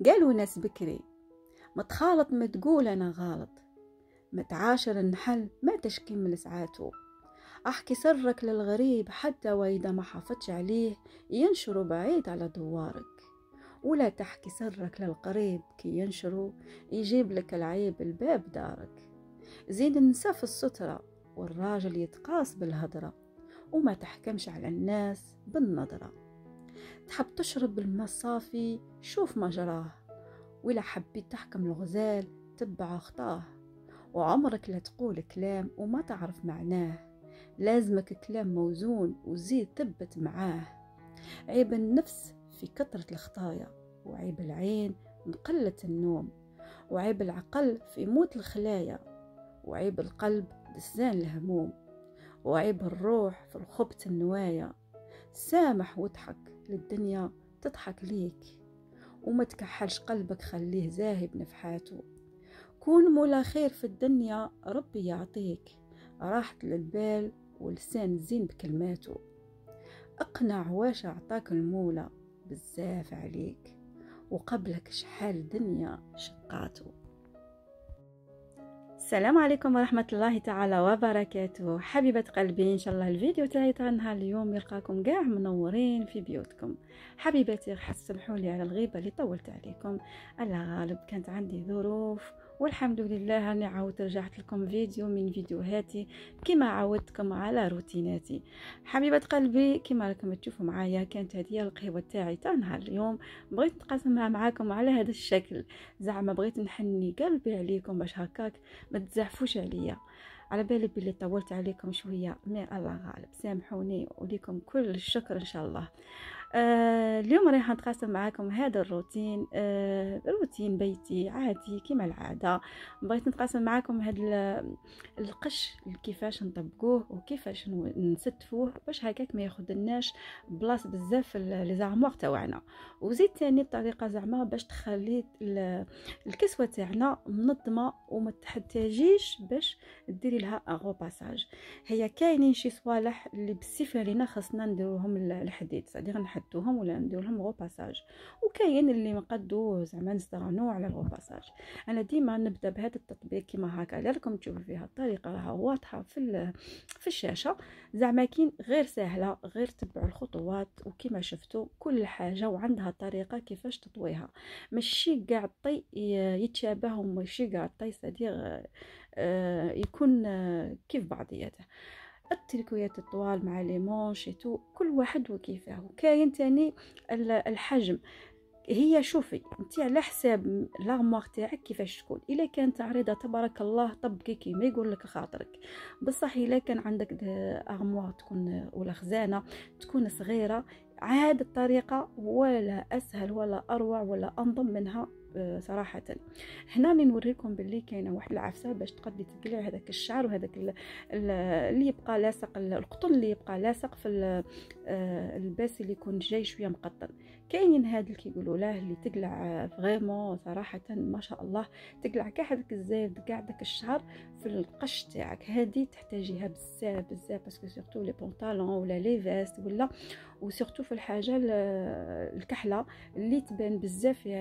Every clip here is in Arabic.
قالوا ناس بكري ما تخالط ما تقول أنا غلط، ما تعاشر النحل ما تشكمل ساعاته، أحكي سرك للغريب حتى وإذا ما حافظش عليه ينشره بعيد على دوارك، ولا تحكي سرك للقريب كي ينشره يجيب لك العيب الباب دارك. زيد النساء في السترة والراجل يتقاس بالهدرة، وما تحكمش على الناس بالنظرة. تحب تشرب الماء الصافي شوف مجراه، ولا حبيت تحكم الغزال تبع أخطاه. وعمرك لا تقول كلام وما تعرف معناه، لازمك كلام موزون وزيد ثبت معاه. عيب النفس في كثرة الخطايا، وعيب العين من قلة النوم، وعيب العقل في موت الخلايا، وعيب القلب دسان الهموم، وعيب الروح في الخبث النوايا. سامح واضحك للدنيا تضحك ليك، وما تكحلش قلبك خليه زاهب نفحاته. كون مولا خير في الدنيا ربي يعطيك راحة للبال ولسان زين بكلماته. اقنع واش اعطاك المولى بزاف عليك، وقبلك شحال دنيا شقاته. السلام عليكم ورحمة الله تعالى وبركاته. حبيبة قلبي، إن شاء الله الفيديو تاعي تاع نهار اليوم يلقاكم قاع منورين في بيوتكم. حبيباتي راح تسمحوا لي على الغيبة اللي طولت عليكم، الله غالب كانت عندي ظروف، والحمد لله راني عاودت رجعت لكم فيديو من فيديوهاتي كما عودتكم على روتيناتي. حبيبة قلبي، كما راكم تشوفوا معايا كانت هذه القهوة تاعي تاع نهار اليوم، بغيت نقسمها معاكم على هذا الشكل، زعما بغيت نحني قلبي عليكم باش هكاك ما تزعفوش عليا. على بالي بلي طولت عليكم شويه، ما الله غالب سامحوني وليكم كل الشكر ان شاء الله. اليوم راح نتقاسم معاكم هذا الروتين، روتين بيتي عادي كما العاده. بغيت نتقاسم معاكم هذا القش كيفاش نطبقوه وكيفاش نستفوه باش هكاك ما ياخذلناش بلاصه بزاف لي زعموغ تاعنا. وزيد ثاني بطريقه زعما باش تخلي الكسوه تاعنا منظمه وما تحتاجيش باش ديري لها اغو باساج. هي كاينين شي صوالح اللي بالصفه لينا خاصنا نديروهم الحديد، صديق نحدوهم ولا ندير لهم غو باساج، وكاين اللي نقدو زعما نستغنوا على الغو باساج. انا ديما نبدا بهذا التطبيق كما هكا لكم تشوفوا فيها الطريقه راها واضحه في الشاشه، زعما كين غير سهله، غير تبعوا الخطوات وكما شفتوا كل حاجه وعندها طريقه كيفاش تطويها. ماشي كاع الطي يتشابه وماشي كاع الطي صديق يكون كيف بعضياته. التركويات الطوال مع لي مونشيتو كل واحد وكيفاه. وكاين تاني الحجم، هي شوفي انت على حساب لاغموار تاعك كيفاش تكون. الا كانت عريضه تبارك الله طبقي كيما يقول لك خاطرك، بصح الا كان عندك ارموار تكون ولا خزانه تكون صغيره، عاد الطريقه ولا اسهل ولا اروع ولا انظم منها صراحه. هنا راني نوريكم باللي كاينه واحد العفسه باش تقدري تقلع هذاك الشعر وهذاك اللي يبقى لاصق، القطن اللي يبقى لاصق في الباس اللي يكون جاي شويه مقطن. كاينين هاد اللي كيقولوا له اللي تقلع فريمون صراحه ما شاء الله، تقلع كاع هذاك الزايد كاع داك الشعر في القش تاعك. هذه تحتاجيها بزاف بزاف باسكو سورتو لي بونطالون ولا لي فيست ولا وسورتو في الحاجه الكحله اللي تبان بزاف في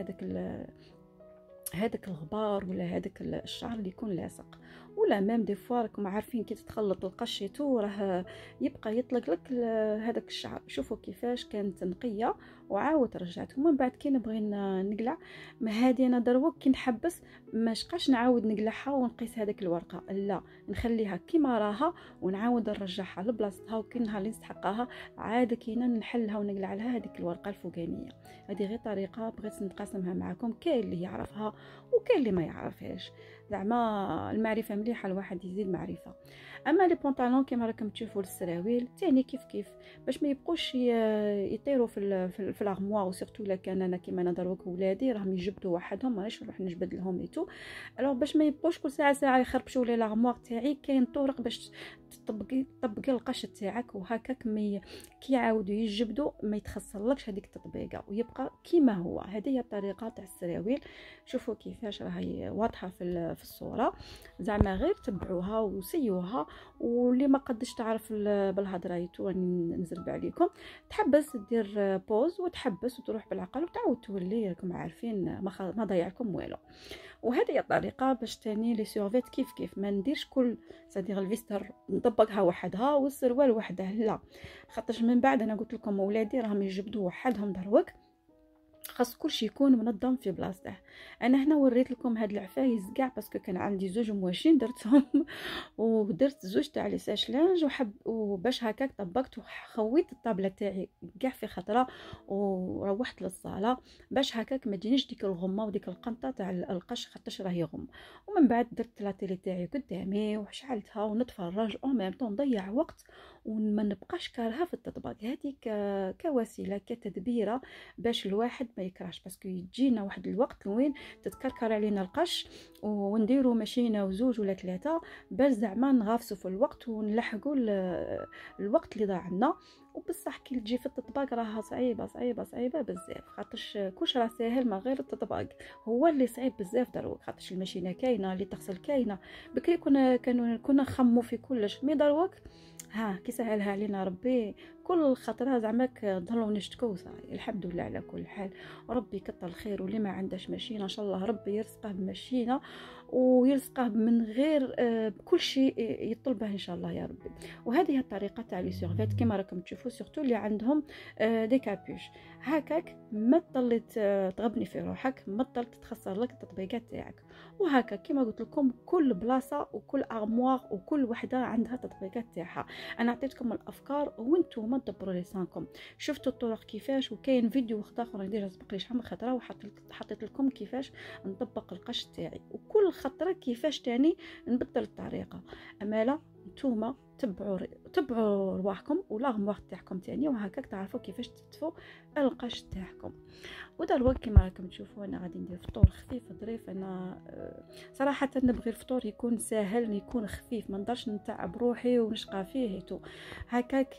هذاك الغبار ولا هذاك الشعر اللي يكون لاصق. ولا ميم دي فوا راكم عارفين كي تتخلط القشيتو راه يبقى يطلق لك هذاك الشعر. شوفوا كيفاش كانت نقيه وعاود رجعت. ومن بعد كي نبغي نقلع ما هذه انا دروك كي نحبس ما شقاش نعاود نقلعها ونقيس هذيك الورقه، لا نخليها كيما راها ونعاود نرجعها لبلاصتها، وكي نهار اللي نستحقها عاد كينا نحلها ونقلع لها هذيك الورقه الفوقانيه. هذه غير طريقه بغيت نتقاسمها معكم، كاين اللي يعرفها وكاين اللي ما يعرفهاش، زعما المعرفه مليحه الواحد يزيد معرفه. اما لي بونطالون كما راكم تشوفوا السراويل تاني كيف باش ما يبقوش يطيروا في الارموار، وسورتو الا كان انا كيما انا دروك ولادي راهم يجبدوا وحدهم مانيش نروح نجبد لهم ليتو. الوغ باش ما يبقوش كل ساعه يخربشوا لي الارموار تاعي، كاين طرق باش تطبقي القش تاعك وهكاك كي يعاودوا يجبدوا ما يتخسرلكش هذيك التطبيقه ويبقى كيما هو. هذه هي الطريقه تاع السراويل. شوفوا كيفاش راهي واضحه في الصوره، زعما غير تبعوها وسيوها. واللي ما قدش تعرف بالهضره يتو راني نزرب عليكم، تحبس دير بوز وتحبس وتروح بالعقل وتعاود تولي. راكم عارفين ما ضيعكم والو. وهذه هي الطريقه باش تاني لي سورفيت كيف ما نديرش كل صديق الفيستر نطبقها وحدها والسروال وحده، لا، خاطرش من بعد انا قلت لكم ولادي راهم يجبدوا وحدهم دروك، خاص كلشي يكون منظم في بلاصته. انا هنا وريت لكم هاد العفايس كاع باسكو كان عندي زوج مواشين درتهم ودرت زوج تاع لي ساش لانج وباش هكاك طبقت وخويت الطابله تاعي كاع في خطره وروحت للصاله باش هكاك ما تجينيش ديك الغمه وديك القنطه تاع القش خاطرش راهي غم. ومن بعد درت لا تيلي تاعي قدامي وشعلتها ونتفرج او ميم طون نضيع وقت وما نبقاش كارهه في التطبيق. هذيك كوسيله كتدبيره باش الواحد ما يكرهش، باسكو يجينا واحد الوقت وين تتكركر علينا القش ونديروا ماشينه وزوج ولا ثلاثه باش زعما نغافسوا في الوقت ونلحقوا الوقت اللي ضاع لنا. وبصح كي تجي في التطباق راها صعيبه بزاف، خاطرش كلش راه ساهل ما غير التطباق هو اللي صعيب بزاف دروك، خاطرش الماشينه كاينه اللي تغسل كاينه. بكري كنا نخمو في كلش، مي دروك ها كي سهلها علينا ربي كل خطره زعماك نضلوا نشتكوا صاي. الحمد لله على كل حال، وربي يكثر الخير. واللي ما عندهش ماشينه ان شاء الله ربي يرزقه بماشينه ويرزقه من غير كل شيء يطلبه ان شاء الله يا ربي. وهذه هي الطريقه تاع لي سيرفيت كما راكم تشوفوا، سورتو اللي عندهم دي كابوش هكاك ما تضل تغبني في روحك، ما تضل تتخسر لك التطبيقات تاعك. وهكا كما قلت لكم كل بلاصه وكل ارموار وكل وحده عندها تطبيقات تاعها. انا عطيتكم الافكار وانتم دبروا لسانكم. شفتوا الطرق كيفاش، وكاين فيديو وقت اخر ديجا سبق لي شحال من خطره وحطيت لكم كيفاش نطبق القش تاعي، وكل خطره كيفاش تاني نبدل الطريقه. امالا نتوما تبعوا رواحكم والارموار تاعكم تاني، وهكاك تعرفوا كيفاش تطفوا القش تاعكم. ودروك كما راكم تشوفوا انا غادي ندير فطور خفيف ظريف. انا صراحه نبغي الفطور يكون ساهل يكون خفيف، ما نقدرش نتعب روحي ونشقى فيه هكاك،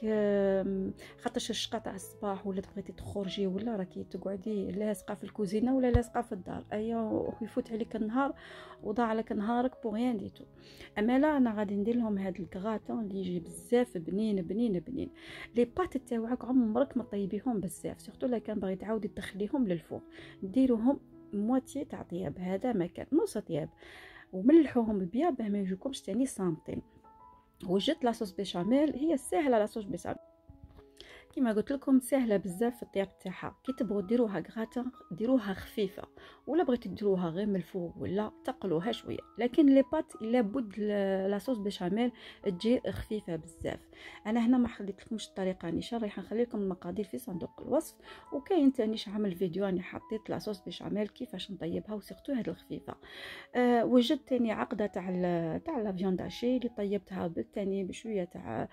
خاطرش الشقه تاع الصباح ولا بغيتي تخرجي ولا راكي تقعدي لاصقه في الكوزينه ولا لاصقه في الدار، ايوا يفوت عليك النهار وضاع لك نهارك بوغيان ديتو. اما لا انا غادي ندير لهم هذا الكغاتون اللي يجي بزاف بنين. لي بات تاعك عمرك ما طيبيهم بزاف، سورتو لا كان باغي تعاودي تدخليهم للفوق ديروهم مواتي تاع طياب، هذا مكان نص طياب، وملحوهم بيا باه ما يجوكمش تاني صامتين. وجدت لاصوص بيشاميل هي سهله، لاصوص بيشاميل كما قلت لكم سهله بزاف في الطياب تاعها. كي تبغوا ديروها غراتا ديروها خفيفه، ولا بغيتو ديروها غير من الفوق ولا تقلوها شويه، لكن لي بات لابد لاصوص بيشاميل تجي خفيفه بزاف. انا هنا ما خليت لكمش الطريقه نيشان، راح نخلي لكم المقادير في صندوق الوصف. وكاين ثاني عامل فيديو راني حطيت لاصوص بيشاميل كيفاش نطيبها وسيرتو هاد الخفيفه. وجدت ثاني عقده تاع لا فيوند هاشي اللي طيبتها بالثاني بشويه تاع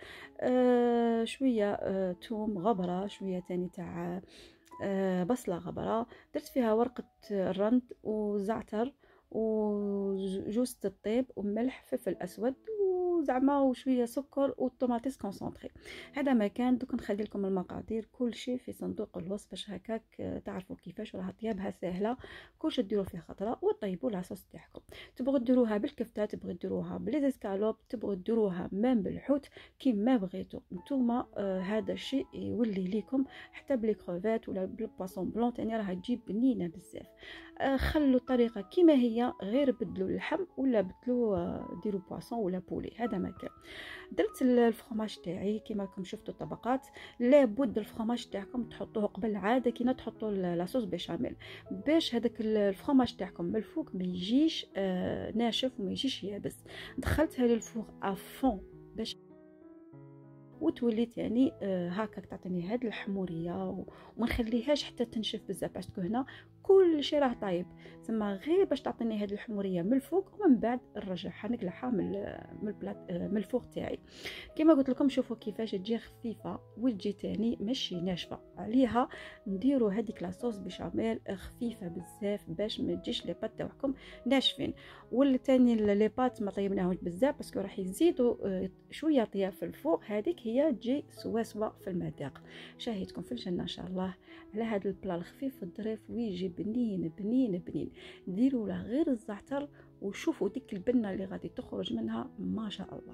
شويه توم غبره، شويه ثاني تاع بصله غبره، درت فيها ورقه الرند وزعتر وجوز الطيب وملح فلفل اسود وزعما وشويه سكر وطوماطيس كونسونطري. هذا ما كان. دوك نخلي لكم المقادير كل شيء في صندوق الوصف باش هكاك تعرفوا كيفاش، راه طيابها سهله كلشي ديروا فيه خطره وطيبوا لاصوص تاعكم. تبغوا ديروها بالكفته، تبغوا ديروها بليزكالوب، تبغوا ديروها مام بالحوت كيما بغيتوا نتوما. هذا الشيء يولي لكم حتى بلي كروفيت ولا بالبواسون بلون تاني راها تجيب بنينه بزاف. خلوا الطريقه كيما هي، غير بدلوا اللحم ولا بدلوا ديروا بواسون ولا بولي. هذا ما كان. درت الفرماج تاعي كيما راكم شفتوا الطبقات. لابد الفرماج تاعكم تحطوه قبل عاده كي تحطوا لاصوص بيشاميل باش هذاك الفرماج تاعكم من الفوق ما يجيش ناشف وما يجيش يابس. دخلتها للفوق افون باش وتولي تاني هكاك تعطيني هاد الحموريه وما نخليهاش حتى تنشف بزاف باسكو هنا كل شيء راه طايب، تما غير باش تعطيني هاد الحموريه من الفوق ومن بعد نرجعها نقلعها من البلاط من الفوق تاعي. كما قلت لكم شوفوا كيفاش تجي خفيفه وتجي تاني ماشي ناشفه. عليها نديروا هذيك لاصوص بيشاميل خفيفه بزاف باش ما تجيش لي بات تاعكم ناشفين. والثاني لي بات ما طيبناهمش بزاف باسكو راح يزيدوا شويه طياب في الفوق، هذيك هي تجي سوا في المذاق. شاهدكم في الجنه ان شاء الله على هذا البلا الخفيف الظريف ويجي بنين. ديروا له غير الزعتر وشوفوا ديك البنه اللي غادي تخرج منها ما شاء الله.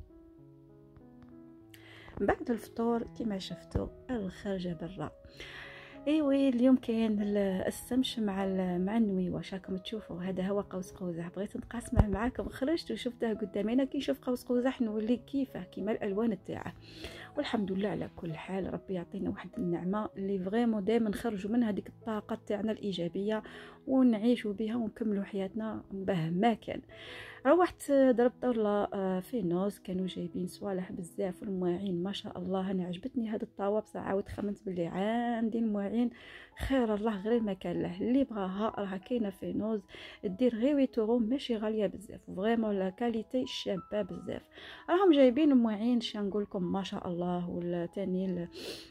بعد الفطور كما شفتوا الخرجه برا. ايوه اليوم كاين السمش مع النويوه راكم تشوفوا. هذا هو قوس قزح، بغيت نقاسمه معاكم، خرجت وشفته قدامي. انا كي نشوف قوس قزح نولي كيفه كيما الالوان تاعه. والحمد لله على كل حال، ربي يعطينا واحد النعمه اللي فريمون دائما نخرجوا منها هذيك الطاقه تاعنا الايجابيه ونعيشوا بها ونكملوا حياتنا به ما كان. روحت ضربت دورة في نوز، كانوا جايبين صوالح بزاف والمواعين ما شاء الله. انا عجبتني هاد الطاوه بصح عاود خمنت باللي عندي المواعين خير الله غير ما كان له. اللي بغاها راها كاينه في نوز، دير غير 8 يورو، ماشي غاليه بزاف، فريمون لا كاليتي شابه بزاف. راهم جايبين المواعين نقول لكم ما شاء الله. والثاني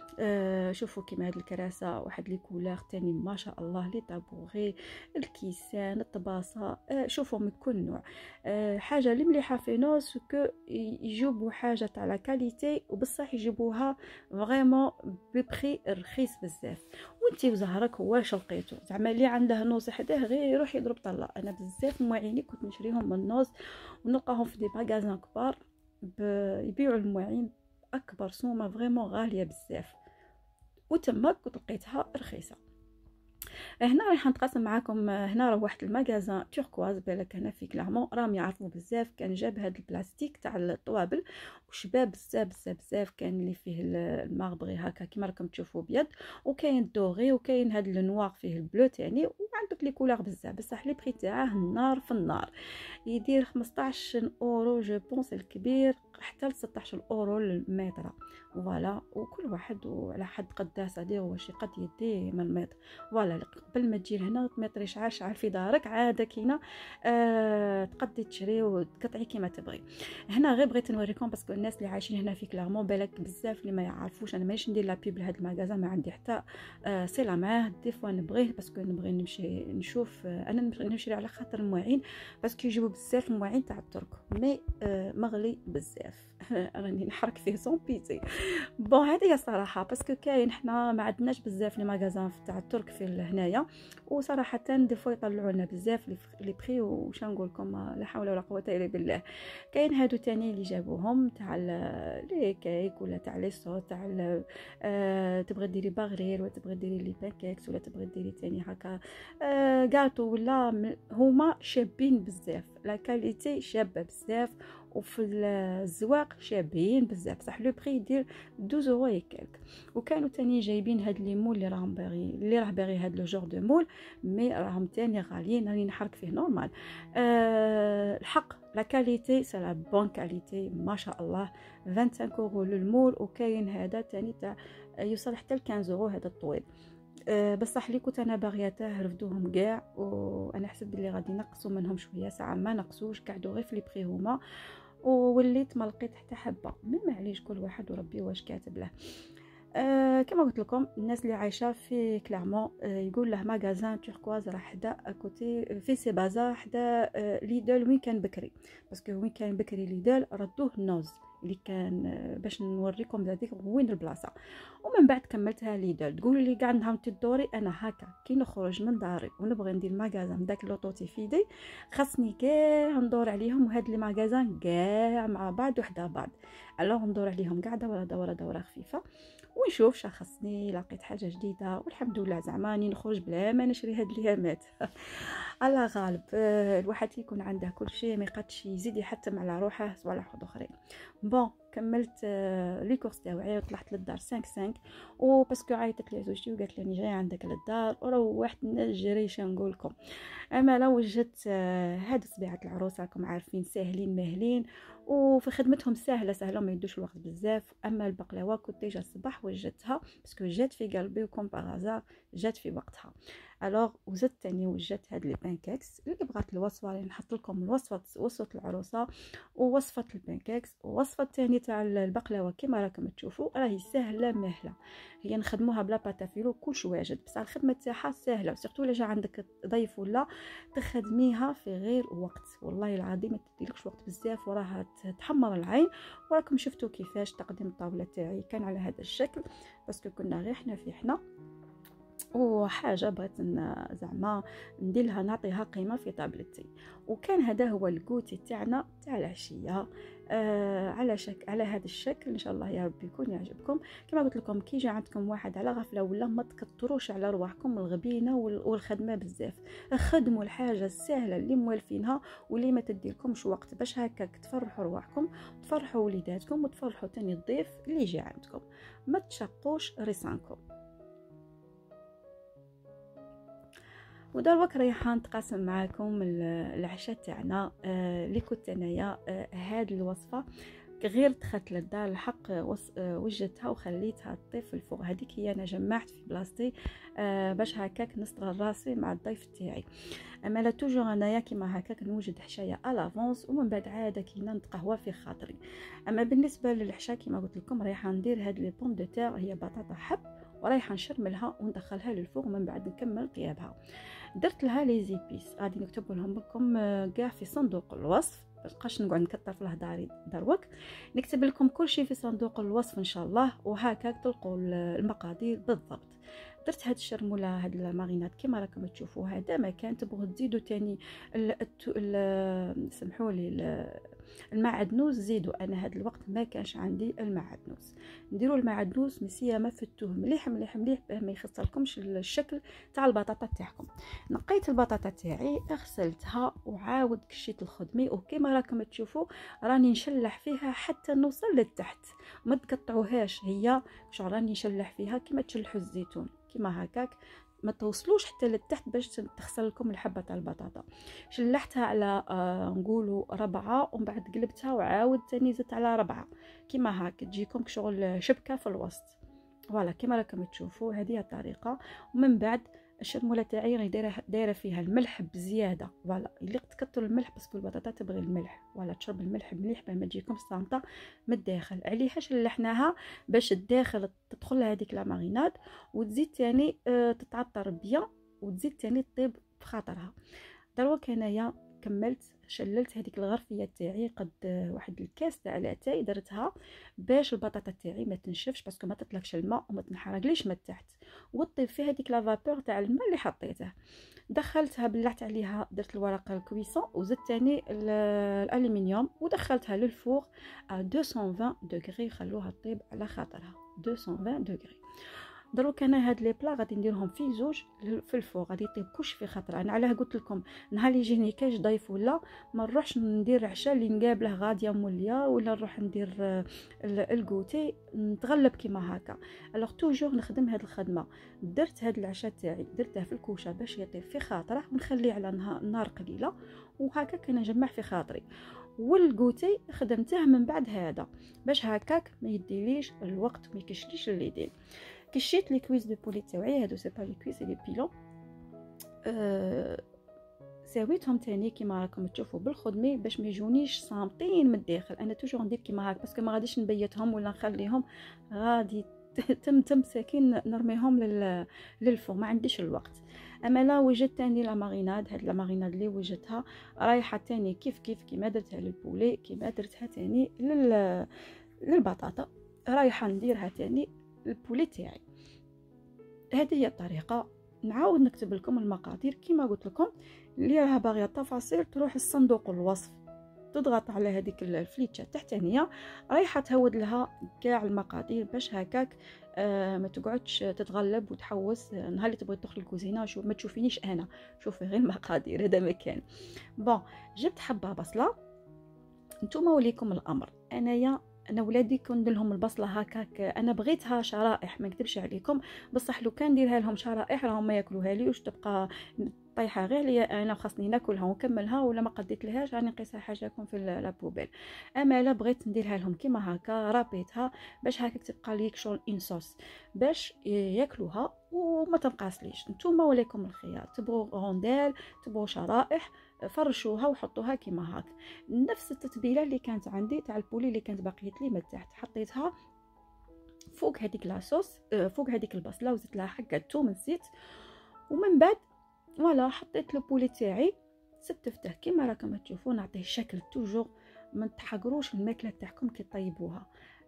شوفوا كيما هاد الكراسه واحد لي كولور تاني ما شاء الله، لي طابوغي، الكيسان، الطباسه، شوفوا من كل نوع. حاجه اللي مليحه في نوس كو يجيبوا حاجه تاع لا كاليتي وبصح يجيبوها فريمون ببري رخيص بزاف. وانتي وزهرك واش لقيتو زعما اللي عنده نوز حداه غير يروح يضرب طله. انا بزاف مواعيني كنت نشريهم من نوز ونلقاهم في دي ماغازان كبار يبيعوا المواعين اكبر سومه فريمون غاليه بزاف، وتما كنت لقيتها رخيصه. هنا راح نتقاسم معاكم. هنا راه واحد المغازان توركواز بالك هنا في كلارمون، راهم يعرفوا بزاف. كان جاب هاد البلاستيك تاع الطوابل وشباب بزاف بزاف بزاف. كان اللي فيه الماربري هكا كيما راكم تشوفوا بيض، وكاين الدوغي، وكاين هاد النوار فيه البلو تاني، وعندك لي كولور بزاف. بصح لي بري تاعه النار في النار، يدير 15 اورو جو بونس الكبير حتى ل 16 اورو المتر. فوالا، وكل واحد وعلى حد قداسه دير واش قد يديه من المتر. فوالا، قبل ما تجي لهنا تميطري شعال في دارك عاده كاينه تقدي تشري وتقطعي كيما تبغي. هنا غير بغيت نوريكم باسكو الناس اللي عايشين هنا في كلارمون بالك بزاف اللي ما يعرفوش. انا مانيش ندير لا بيب لهاد المغازان، ما عندي حتى سيلا معاه. دي فوا نبغيه باسكو نبغي نمشي نشوف. انا نشري على خاطر المواعين باسكو يجيبوا بزاف المواعين تاع الترك مي مغلي بزاف. راني نحرك فيه سون بيتي. بون هذه هي الصراحه، باسكو كاين حنا ما عندناش بزاف لي ماغازان تاع الترك في هنايا، وصراحه دي فوا يطلعوا لنا بزاف لي بري. واش نقول لكم، لا حول ولا قوه الا بالله. كاين هادو تاني اللي جابوهم تاع لي كيك ولا تاع لي صوص تاع تبغي ديري باغرير ولا تبغي ديري لي بانكيكس ولا تبغي ديري تاني هكا غاتو، ولا هما شابين بزاف، لا كاليتي شابه بزاف، وفي الزواق شابين بزاف. صح لو بري يدير 12 اورو يكالك. وكانوا تاني جايبين هاد لي مول اللي راهم باغي اللي راه باغي هاد لو جور دو مول، مي راهم تاني غاليين. راني نحرك فيه نورمال. الحق لا كاليتي سي لا بون كاليتي ما شاء الله. 25 اورو للمول، وكاين هذا تاني تاع يوصل حتى ل 15 اورو هذا الطويل. بصح اللي كنت انا باغياته رفدوهم كاع، وانا حسيت بلي غادي نقصوا منهم شويه. ساعه ما نقصوش، قعدوا غير في لي بري هما، ووليت ما لقيت حتى حبه. مي معليش، كل واحد وربي واش كاتب له. كما قلت لكم الناس اللي عايشه في كلارمون يقول له ماغازان توركواز راه حدا اكوتي في سي بازار حدا ليدل. وين كان بكري باسكو وين كان بكري ليدل ردوه نوز اللي كان باش نوريكم هذيك وين البلاصه. ومن بعد كملتها ليدل. تقول لي كاع نهار تدوري انا هكا كي نخرج من داري ونبغي ندير ماغازان داك لوطوتي فيدي، خاصني كاع ندور عليهم، وهاد لي ماغازان كاع مع بعض وحده بعض. الوغ ندور عليهم كاع دوره خفيفه ونشوف شخصني لقيت حاجه جديده. والحمد لله زعما راني نخرج بلا ما نشري هاد اليامات. الله غالب. الواحد يكون عنده كل شيء ما يقدش يزيد يحتم على روحه صوالح اخرين. بون كملت لي كورس تاعي وطلعت للدار 5 وباسكو عيطت لي زوجتي وقالت لي جاي عندك للدار، وروحت نجري نقول لكم. اما لو وجدت هاد صبيعه العروس راكم عارفين ساهلين ماهلين، وفي خدمتهم سهله ما يدوش الوقت بزاف. اما البقلاوه كنت ديجا الصباح وجدتها باسكو جات في قلبي وكم باغازار جات في وقتها. الوغ وزدت تاني وجدت هاد لي بانكيكس. اللي بغات الوصفه راني نحط لكم الوصفه، وصفه العروسه ووصفه البانكيكس ووصفه تاني تاع البقلاوه. كما راكم تشوفوا راهي سهله ماهله، هي نخدموها بلا باتافيلو كلش واجد، بصح الخدمه تاعها سهله. سورتو الا جا عندك ضيف ولا تخدميها في غير وقت، والله العظيم ما تديلكش وقت بزاف وراها تحمر العين. وراكم شفتوا كيفاش تقديم الطاوله تاعي كان على هذا الشكل، باسكو كنا غير حنا في حنا. وحاجه بغيت زعما ندير لها نعطيها قيمه في طابلتي. وكان هذا هو الكوتي تاعنا تاع العشيه. على هذا الشكل ان شاء الله يا رب يكون يعجبكم. كما قلت لكم كي جا عندكم واحد على غفله ولا ما تكثروش على رواحكم الغبينه والخدمه بزاف. خدموا الحاجه السهله اللي موالفينها واللي ما تديلكمش وقت، باش هكاك تفرحوا رواحكم وتفرحوا وليداتكم وتفرحوا تاني الضيف اللي جا عندكم. ما تشقوش ريسانكم. ودروك رايحه نتقاسم معكم العشاء تاعنا اللي كنت انايا هاد الوصفه غير دخلت للدار الحق وجدتها وخليتها تطيب في الفوق. هذيك هي انا جمعت في بلاصتي باش هكاك نستغل راسي مع الضيف تاعي. اما لا توجور انايا كيما هكاك نوجد حشايه الافونس ومن بعد عاده كي نتقهوى في خاطري. اما بالنسبه للحشا كيما قلت لكم رايحه ندير هاد لي بوم دو تير، هي بطاطا حب ورايحه نشرملها وندخلها للفوق ومن بعد نكمل طيابها. درت لها لي زيبيس غادي نكتب لهم لكم كاع في صندوق الوصف، بقاش نقعد نكثر في الهضاري دروك. نكتب لكم كل شيء في صندوق الوصف ان شاء الله، وهكاك تلقوا المقادير بالضبط. درت هاد الشرموله هاد الماريناد كما راكم تشوفوا. هذا ما كان تبغوا تزيدوا تاني سمحوا لي المعدنوس زيدوا. انا هاد الوقت ما كانش عندي المعدنوس. نديروا المعدنوس مسيامه فتوه مليح مليح مليح باه ما يخسركمش الشكل تاع البطاطا تاعكم. نقيت البطاطا تاعي غسلتها وعاود كشيت الخدمي، وكما راكم تشوفوا راني نشلح فيها حتى نوصل للتحت. ما تقطعوهاش، هي شغل راني نشلح فيها كما تشلحوا الزيتون كما هكاك، ما توصلوش حتى للتحت باش تخسر لكم الحبه تاع البطاطا. شلحتها على نقولوا 4 ومن بعد قلبتها وعاود ثاني زدت على 4 كما هكا تجيكم شغل شبكه في الوسط. فوالا كما راكم تشوفوا هذه الطريقه. ومن بعد الشرموله تاعي راني دايره فيها الملح بزياده. فوالا اللي تكثر الملح باسكو البطاطا تبغي الملح، ولا تشرب الملح مليح باش ما تجيكم السلطه من الداخل. عليها شلحناها باش الداخل تدخل هذيك لا ماريناد وتزيد ثاني تتعطر بيان وتزيد ثاني تطيب بخاطرها. دروك انايا كملت شللت هذيك الغرفيه تاعي قد واحد الكاس تاع لاتاي درتها باش البطاطا تاعي ما تنشفش باسكو ما تطلقش الماء وما تنحرقليش من التحت، وطيب فيها هذيك لا فابور تاع الماء اللي حطيته. دخلتها بلعت عليها، درت الورقه الكويسون وزدت ثاني الالومنيوم ودخلتها للفوق 220 دوغري. خلوها تطيب على خاطرها 220 دوغري. دروك انا هاد لي بلا غادي نديرهم في زوج في الفوق، غادي يطيب كلشي في خاطر. انا علاه قلت لكم نهار اللي يجيني كاش ضيف ولا ما نروحش ندير عشاء اللي نقابله غاديه موليه ولا نروح ندير الكوتي نتغلب كيما هكا. الوغ توجور نخدم هاد الخدمه. درت هاد العشاء تاعي درته في الكوشه باش يطيب في خاطره ونخليه على نار قليله وهكا كان نجمع في خاطري. والكوتي خدمته من بعد هذا باش هكاك ما يديليش الوقت وما يكشليش اليدين. كشيت لي كويس دو بولي تاعي هادو سي با لي كويس لي بيلون. ساويتهم تاني كيما راكم تشوفوا بالخدمي باش ما يجونيش صامتين من الداخل. انا توجور ندير كيما هاك باسكو ما غاديش نبيتهم ولا نخليهم غادي تم ساكن نرميهم للفوق ما عنديش الوقت. اما لا وجدت تاني لا ماريناد. هاد لا ماريناد اللي وجدتها رايحه تاني كيف كيما درتها للبولي كيما درتها تاني للبطاطا رايحه نديرها تاني البولي تاعي. هذه هي الطريقه. نعاود نكتب لكم المقادير كما قلت لكم. اللي راها باغيه التفاصيل تروح الصندوق الوصف تضغط على هذيك الفليتشه التحتانيه رايحه تهود لها كاع المقادير باش هكاك ما تقعدش تتغلب وتحوس. نهار اللي تبغي تدخل الكوزينه شوف ما تشوفينيش انا، شوفي غير المقادير هذا مكان. بون جبت حبه بصله. نتوما وليكم الامر. انا ولادي كندير لهم البصله هكاك انا بغيتها شرائح ما نكذبش عليكم، بصح لو كان نديرها لهم شرائح راهم ما ياكلوها لي واش تبقى طايحه غير ليا انا خاصني ناكلها ونكملها ولا ما قديت لهاش راني نقيسها حاجاكم في لابوبيل. اما لا بغيت نديرها لهم كيما هكا رابيتها باش هكاك تبقى لي شغل ان صوص باش ياكلوها وما تنقاصليش. نتوما وليكم الخيار، تبغوا غونديل تبغوا شرائح فرشوها وحطوها كيما هاك. نفس التتبيله اللي كانت عندي تاع البولي اللي كانت بقيت لي من تحت حطيتها فوق هذيك لاصوص فوق هذيك البصله وزدت لها حقه الثوم نسيت. ومن بعد فوالا حطيت البولي تاعي ستفته كيما راكم تشوفوا. نعطيه شكل توجور ما تحقروش الماكله تاعكم كي طيبوها.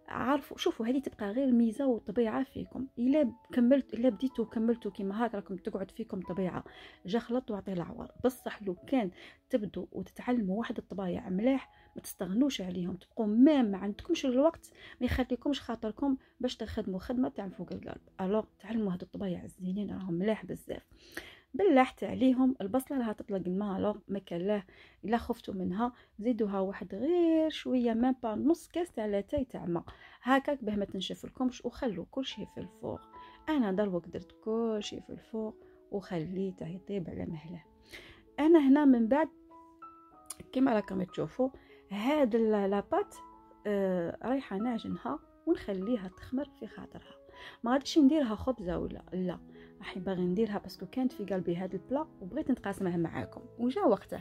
عارفوا شوفوا هذه تبقى غير ميزه وطبيعه فيكم. الا بديتوا وكملتوا كيما هاك راكم تقعد فيكم طبيعه. جا خلط وعطي العوار. بصح لو كان تبدوا وتتعلموا واحد الطبايع ملاح ما تستغنوش عليهم، تبقوا ما عندكمش الوقت، ما يخليكمش خاطركم باش تخدموا خدمه تاع فوق القلب. الوغ تعلموا هاد الطبايع الزينين راهم ملاح بزاف. بلحت عليهم البصله راها تطلق الماء. الوغ ما كان الا خفتوا منها زيدوها واحد غير شويه، مام با نص كاس تاع لاتاي تاع ماء هكاك باه ما تنشف لكمش، وخلوا كلشي في الفوق. انا دروك درت كلشي في الفوق وخليته يطيب على مهله. انا هنا من بعد كما راكم تشوفوا هاد لاباط رايحه نعجنها ونخليها تخمر في خاطرها. ما غاديش نديرها خبزه ولا لا، راح باغي نديرها باسكو كانت في قلبي هاد البلا وبغيت نتقاسمه معاكم وجا وقته.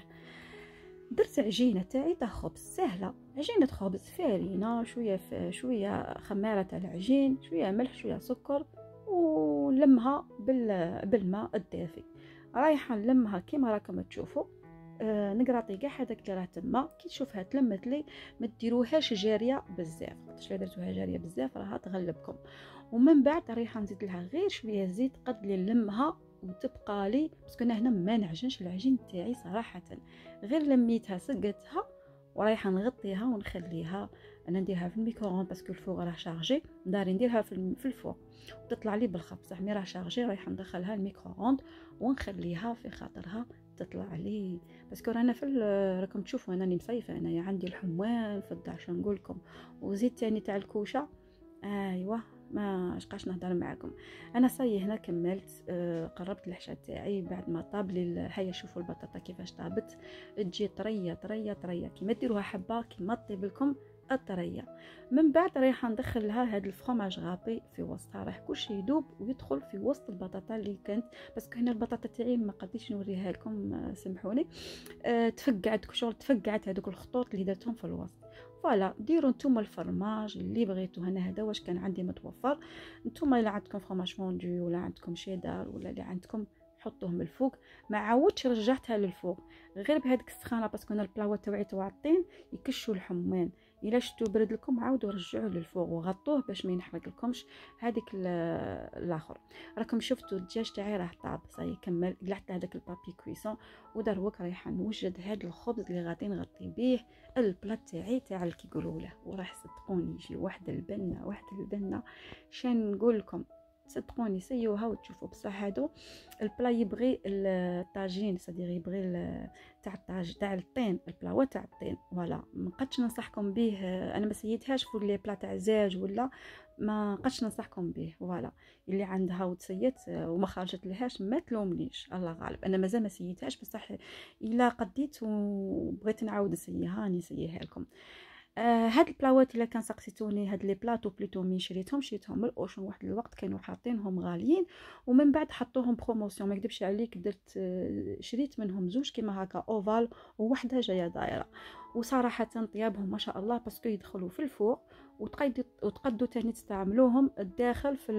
درت عجينه تاعي تاع خبز سهله، عجينه خبز فارينه شويه خماره تاع العجين، شويه ملح شويه سكر، ولمها بالماء الدافي. رايحه نلمها كيما راكم تشوفوا. نقراطي كاع هذاك اللي راه تما كي تشوفها تلمت لي. ما ديروهاش جاريه بزاف، خاطرش الا درتوها جاريه بزاف راها تغلبكم. ومن بعد رايحه نزيد لها غير شويه زيت قد اللي نلمها وتبقى لي، باسكو انا هنا ما نعجنش العجين تاعي صراحه، غير لميتها سقتها ورايحه نغطيها ونخليها. انا نديرها في الميكرووند باسكو الفوق راه شارجي، داري نديرها في الفوق وتطلع لي بالخف. صح مي راه شارجي رايحه ندخلها الميكرووند ونخليها في خاطرها تطلع لي. باسكو رانا راكم تشوفوا انني مصيفه، انايا عندي الحموان في الدار شنو نقول لكم، وزيد تاني تاع الكوشه. ايوا ما اشقاش نهضر معكم. انا صاي هنا كملت. قربت الحشا تاعي بعد ما طاب لي. هيا شوفوا البطاطا كيفاش طابت، تجي طريه طريه طريه كيما ديروها حبه كيما طيب لكم الطريه. من بعد رايحه ندخل لها هذا الفرomاج غابي في وسطها، راح كلشي يذوب ويدخل في وسط البطاطا اللي كانت. باسكو هنا البطاطا تاعي ما قديتش نوريها لكم، سامحوني. تفقعت هذوك الخطوط اللي درتهم في الوسط. فوالا ديروا نتوما الفرماج اللي بغيتو. انا هذا واش كان عندي متوفر. نتوما الا عندكم فرماج فوندو ولا عندكم شيدار ولا اللي عندكم حطوه من الفوق. ما عاودتش رجعتها للفوق غير بهذيك السخانه، باسكو انا البلاوه تاعي توعطين يكشوا الحمان. الا شتو برد لكم عاودوا رجعوه للفوق وغطوه باش ما ينحرق لكمش هذيك الاخر. راكم شفتوا الدجاج تاعي راه طاب صاي كمل. قلعت هذاك البابي كويسون ودروك رايحه نوجد هذا الخبز اللي غادي نغطي به البلاط تاعي تاع اللي كيقولوا له. وراح صدقوني يجي واحد البنه شان نقول لكم. صدقوني سيوها وتشوفوا. بصح هادو البلا يبغي الطاجين، صديق يبغي تاع الطاج تاع الطين، البلاوه تاع الطين. فوالا ما قدش ننصحكم به. انا ما سيتهاش في لي بلا تاع زاج ولا ما قدش ننصحكم به. فوالا اللي عندها وتسيت وما خرجت لهاش ما تلومنيش، الله غالب. انا مازال ما سيتهاش بصح الا قديت وبغيت نعاود نسيها نسيها لكم. هاد البلاوات اللي كان سقسيتوني هاد لي بلاطو بليتو من شريتهم من الاوشن. واحد الوقت كانوا حاطينهم غاليين ومن بعد حطوهم بروموسيون. ما نكذبش عليك درت شريت منهم زوج كيما هكا اوفال ووحده جايه دايره، وصراحه طيابهم ما شاء الله باسكو يدخلوا في الفوق وتقدوا تاني تستعملوهم الداخل في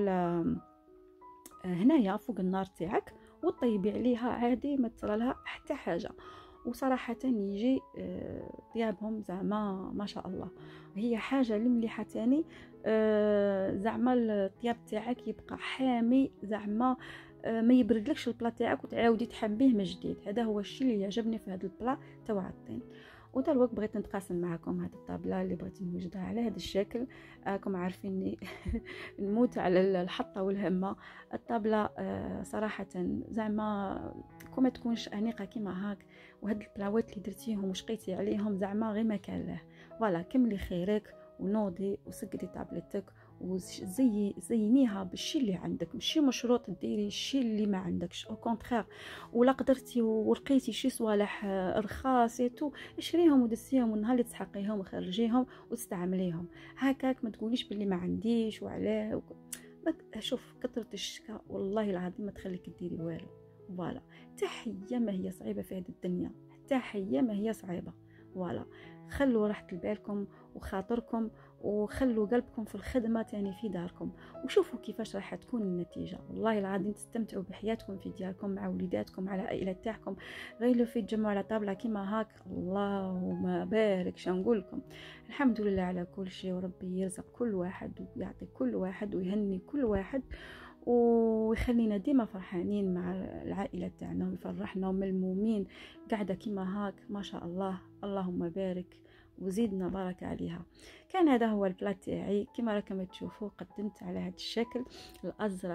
هنايا فوق النار تاعك وطيبي عليها عادي ما تصرى لها حتى حاجه. وصراحه يجي طيابهم زعما ما شاء الله. هي حاجه اللي مليحه تاني زعما الطياب تاعك يبقى حامي، زعما ما يبردلكش البلا تاعك وتعاودي تحميه من جديد. هذا هو الشيء اللي يعجبني في هذا البلا تاع الطين. ودا الوقت بغيت نتقاسم معكم هذه الطابله اللي بغيت نوجدها على هذا الشكل. راكم عارفيني نموت على الحطه والهمه. الطابله صراحه زعما كما تكونش انيقه كيما هاك. وهاد البلاوات اللي درتيهم وشقيتي عليهم زعما غير ما كان له. فوالا كملي خيرك ونوضي وسقدي طابلتك وزينيها بالشي اللي عندك، ماشي مشروط ديري الشي اللي ما عندكش. او كونترير ولا قدرتي ولقيتي شي صوالح رخاصيتو اشريهم ودسيهم، والنهار اللي تسحقيهم وخرجيهم وتستعمليهم. هكاك ما تقوليش باللي ما عنديش وعلاه شوف كثرة الشكا والله العظيم ما تخليك ديري والو. فوالا تحيه ما هي صعيبه في هذه الدنيا، تحيه ما هي صعيبه. فوالا خلوا راحه بالكم وخاطركم وخلوا قلبكم في الخدمه تاني في داركم، وشوفوا كيفاش راح تكون النتيجه. والله العظيم تستمتعوا بحياتكم في دياركم مع وليداتكم على العائله تاعكم، غير لو في تجمعوا على طابله كيما هاك. اللهم بارك شنقول لكم. الحمد لله على كل شيء، وربي يرزق كل واحد ويعطي كل واحد ويهني كل واحد، ويخلينا ديما فرحانين مع العائله تاعنا ويفرحنا وملمومين قاعده كيما هاك. ما شاء الله، اللهم بارك وزيدنا بركه عليها. كان هذا هو البلات تاعي كما راكم تشوفوا، قدمت على هذا الشكل الازرق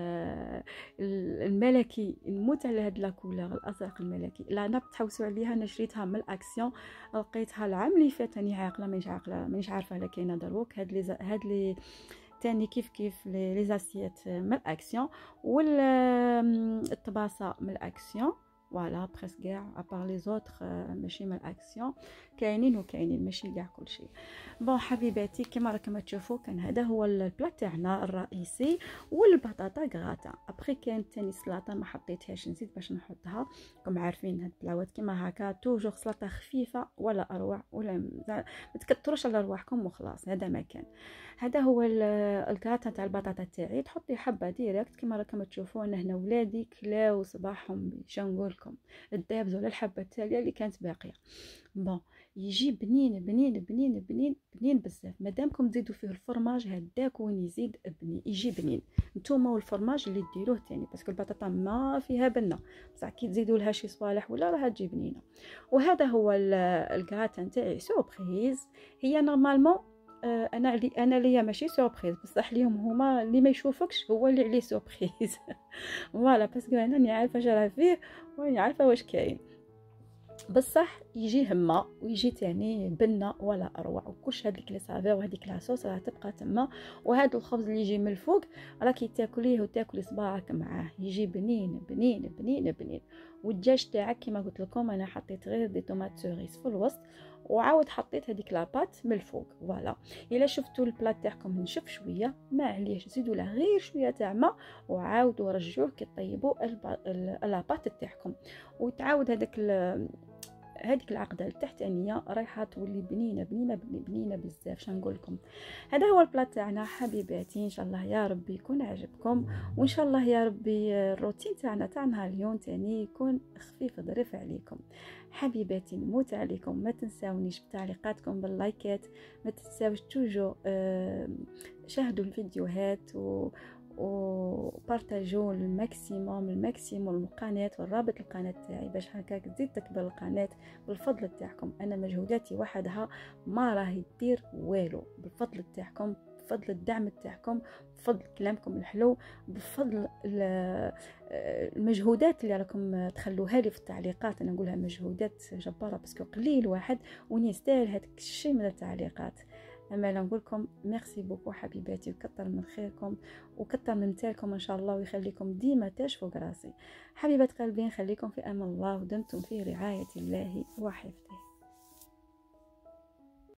الملكي. نموت على هاد لاكولور الازرق الملكي. لا انا تحوسوا عليها، انا شريتها من الاكسيون، لقيتها العام اللي فات. راني عاقله مانيش عارفه لا كاينه دروك. هاد لي تاني كيف لي زاسيات من الاكسيون، والطباسه من الاكسيون. فوالا بريس كاع ابار لي زوتر ماشي من الاكسيون، كاينين ماشي كاع كلشي. بون حبيباتي كما راكم تشوفوا، كان هذا هو البلا تاعنا الرئيسي، والبطاطا غراتا. ابري كاين تاني سلطه ما حطيتهاش، نسيت باش نحطها. راكم عارفين هاد البلاوات كيما هكا توجور سلطه خفيفه ولا اروع، ولا ما تكثروش على رواحكم وخلاص. هذا ما كان. هذا هو الكراطه تاع البطاطا تاعي. تحطي حبه ديريكت كما راكم تشوفوا. انا هنا ولادي كلاو صباحهم نقولكم الدابزه ولا الحبه التاليه اللي كانت باقيه. بون يجي بنين بنين بنين بنين بنين بزاف. مادامكم تزيدوا فيه الفرماج هداك وين يزيد بنين، يجي بنين. نتوما والفرماج اللي ديروه تاني، باسكو البطاطا ما فيها بنه، بصح كي تزيدوا لها شي صوالح ولا راها تجي بنينه. وهذا هو الكراتان تاعي سوربريز. هي نورمالمون انا ليا ماشي سوربريز، بصح ليهم هما اللي ما يشوفكش هو اللي عليه سوربريز. فوالا باسكو انا راني عارفه شرا فيه وراني عارفه واش كاين، بصح يجي هما ويجي تاني بنه ولا اروع. وكلش هذيك لي صافي وهذيك لاصوص راه تبقى تما. وهذا الخبز اللي يجي من الفوق راكي تاكليه وتاكلي صباعك معاه، يجي بنين بنين بنين بنين. والدجاج تاعك كما قلت لكم انا حطيت غير دي طوماط سوريس في الوسط، وعاود حطيت هذيك لاباط من الفوق. فوالا الا شفتوا البلات تاعكم نشف شويه ما عليهش، زيدوا له غير شويه تاع ماء وعاودوا رجعوه كي طيبوا لاباط تاعكم. وتعاود هذيك العقده التحتانيه رايحه تولي بنينه بنينه بنينه بزاف. شنقول لكم هذا هو البلات تاعنا حبيباتي. ان شاء الله يا ربي يكون عجبكم، وان شاء الله يا ربي الروتين تاع نهار اليوم تاني يكون خفيف ظريف عليكم. حبيباتي نموت عليكم، ما تنساونيش بتعليقاتكم باللايكات، ما تنساوش توجو شاهدوا الفيديوهات وبارطاجوا الماكسيموم القناه والرابط القناه تاعي باش هكاك تزيد تكبر القناه. بالفضل تاعكم انا مجهوداتي وحدها ما راهي دير والو، بالفضل تاعكم، بفضل الدعم تاعكم، بفضل كلامكم الحلو، بفضل المجهودات اللي راكم تخلوها لي في التعليقات. انا نقولها مجهودات جباره باسكو قليل واحد ونستاهل هذاك الشيء من التعليقات. اما نقول لكم ميرسي بوكو حبيباتي، وكثر من خيركم وكثر من مثالكم ان شاء الله، ويخليكم ديما تاج فوق راسي. حبيبات قلبي نخليكم في امان الله ودمتم في رعايه الله وحفظه.